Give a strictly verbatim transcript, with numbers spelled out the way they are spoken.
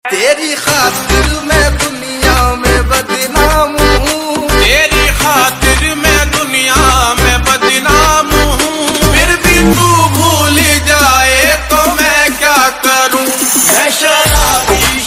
तेरी खातिर मैं दुनिया में बदनाम हूँ, तेरी खातिर मैं दुनिया में बदनाम हूँ। फिर भी तू भूल जाए तो मैं क्या करूँ। मैं शराबी